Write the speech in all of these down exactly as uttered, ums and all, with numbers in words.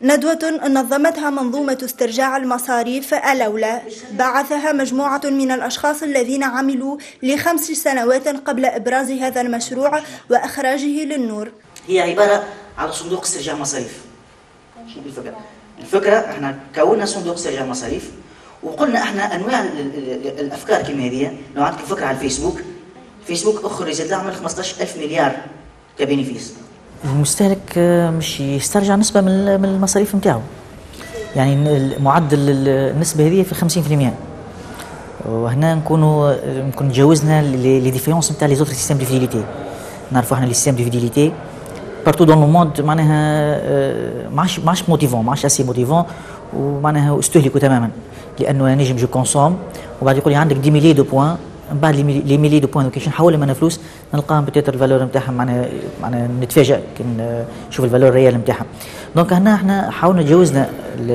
ندوة نظمتها منظومة استرجاع المصاريف الأولى بعثها مجموعة من الأشخاص الذين عملوا لخمس سنوات قبل إبراز هذا المشروع وإخراجه للنور. هي عبارة على صندوق استرجاع مصاريف. شو الفكرة؟ الفكرة احنا كونا صندوق استرجاع مصاريف وقلنا احنا انواع الافكار كما هذه. لو عندك فكرة على الفيسبوك، الفيسبوك اخرج تعمل خمسطاش ألف مليار كبينيفيس. المستهلك مش يسترجع نسبة من المصاريف نتاعو، يعني معدل النسبة هذه في خمسين بالمئة، وهنا نكونوا نكون تجاوزنا لي ديفيرونس نتاع لي زوتر سيستيم دو فيديليتي. نعرفوا احنا لي سيستيم دو فيديليتي بارتو دون لو موند معناها ماعش ماعش موتيفون، ماعش اسي موتيفون، ومعناها استهلكوا تماما، لانه نجم جو كونسوم وبعد يقول لي عندك دي ميلي دو بوان، من بعد لي ميلي دو بوان كي نحولهم انا فلوس نلقاهم بتيتر الفالور نتاعهم معناها معناها نتفاجئ كي نشوف الفالور الريال نتاعهم. دونك هنا احنا حاولنا تجاوزنا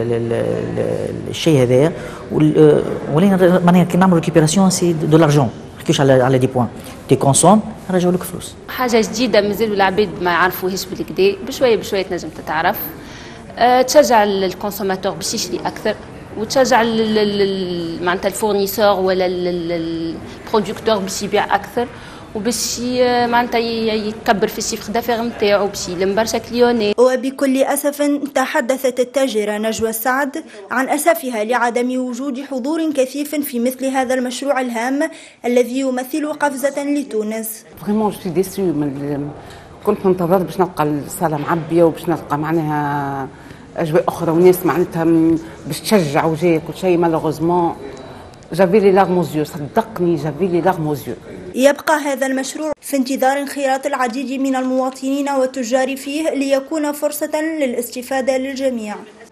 الشيء هذايا، ولينا معناها كي نعملوا ريكيبيراسيون سي دو لارجون، ما نحكيوش على على دي بوان تي كونسوم نرجعوا لك فلوس. حاجه جديده مازالوا العباد ما يعرفوهاش بالكدا، بشويه بشويه تنجم تتعرف. أه تشجع الكونسوماتور باش يشري اكثر، وتشجع معناتها الفورنيسور ولا البرودكتور باش يبيع اكثر، وباش معناتها يكبر في الشيفر دافير نتاعو باش يلم برشا كليوني. وبكل اسف تحدثت التاجره نجوى السعد عن اسفها لعدم وجود حضور كثيف في مثل هذا المشروع الهام الذي يمثل قفزه لتونس. فريمون جو سوي ديسو، كنت منتظر باش نلقى الصاله معبيه وباش نلقى معناها اجواء اخرى وناس معناتها باش تشجع وجايه كل شيء. مالوغوزمون جافي لي لارموزيو، صدقني جافي لي لارموزيو. يبقى هذا المشروع في انتظار انخراط العديد من المواطنين والتجار فيه ليكون فرصة للاستفادة للجميع.